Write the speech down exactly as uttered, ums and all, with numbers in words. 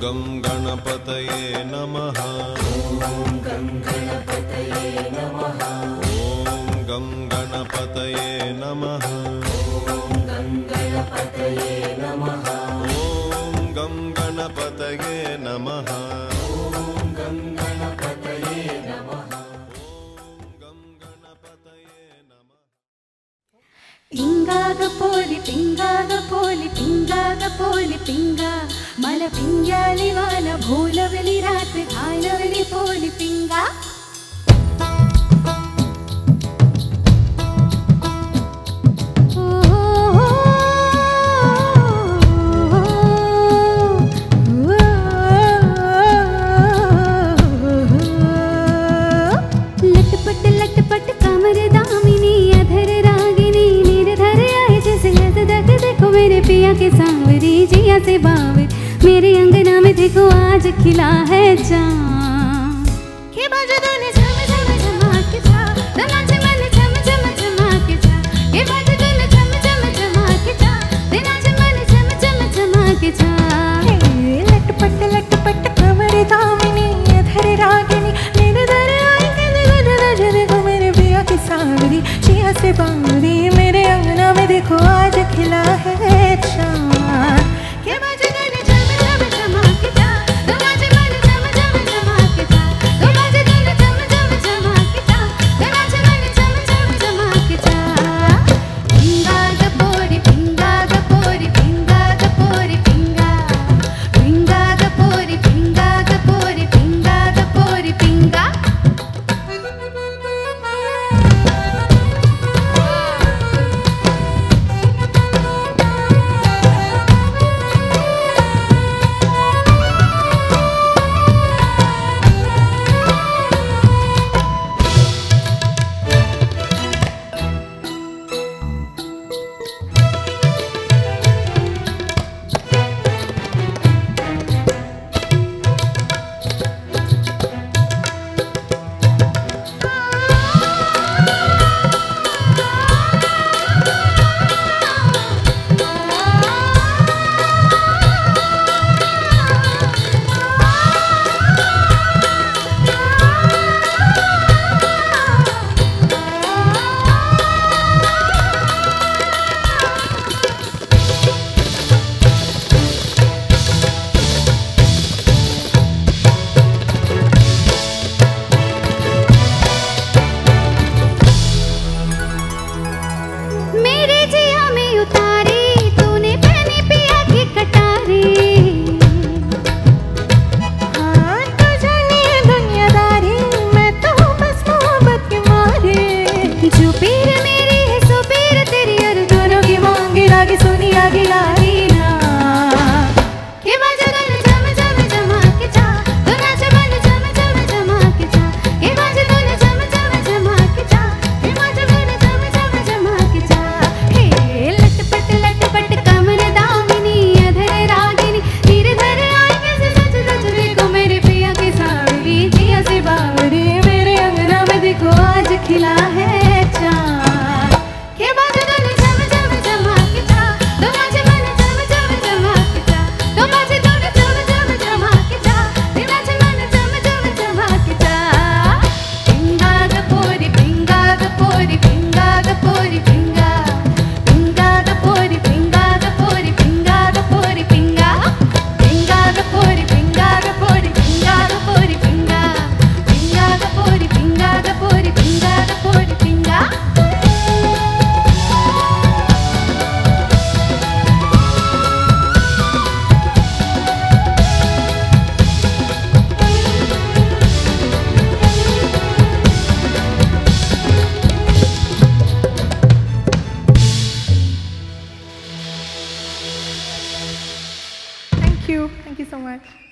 गं गणपतये नमः। ॐ गं गणपतये नमः। ॐ गं गणपतये नमः। ॐ गं गणपतये नमः। ॐ गं गणपतये नमः। ॐ गं गणपतये नमः। पिंगाग पोली पिंगाग पोली पिंगाग पोली पिंगा मला पिंग्याली वाला भोलवली रात घालवली पोली पिंगा लटपट लटपट कमर दामिनी अधर रागिनी निर्धर आए जैसे लटक देखो मेरे पिया के सांवरी जिया से बावर मेरे अंगना में देखो आज खिला है चाँद के बाजूने झम झम झमाक जा नाच मन झम झम झमाक जा के बाजूने झम झम झमाक जा नाच मन झम झम झमाक जा लटपट लटपट कमर दामिनी अधर रागिनी निर्धर आए देखो मेरे पिया की सांवरी जिया से बावरी मेरे अंगना में देखो आज खिला है चाँद के बाजूने झम झम झमाक जा नाच मन झम झम झमाक जा के बाजूने झम झम झमाक जा नाच मन झम झम झमाक जा पिंगा ग पोरी पिंगा ग पोरी पिंगा ग पोरी पिंगा पिंगा ग पोरी पिंगा ग पोरी पिंगा ग पोरी पिंगा मेरे जिया में उतारी तूने पहनी पिया की कटारी हाँ तो जाने दुनियादारी मैं तो बस मोहब्बत की मारी जो पीर मेरी है सो पीर तेरी और दोनों की मांगी लागी सुनी आगे लाई ना के बाजूने झम झम झमाक जा तो नाच मन झम झम झमाक जा के बाजूने झम झम झमाक जा के बाजूने झम झम झमाक जा हे लटपट लटपट कमर दामिनी अधर रागिनी निर्धर आए कैसे सच सच देखो मेरे पिया की सांवरी जिया से बावरी मेरे अंगना में देखो आज खिला है चाँद के बाजूने झम झम झमाक जा तो नाच मन झम झम झमाक जा तो बाजूने झम झम झमाक जा ते नाच मन झम झम झमाक जा पिंगा ग पोरी पिंगा ग पोरी पिंगा ग पोरी पिंगा पिंगा ग पोरी पिंगा ग पोरी पिंगा ग पोरी पिंगा पिंगा ग पोरी पिंगा ग पोरी पिंगा ग पोरी पिंगा पिंगा ग पोरी पिंगा ग पोरी पिंगा ग पोरी पिंगा thank you thank you so much.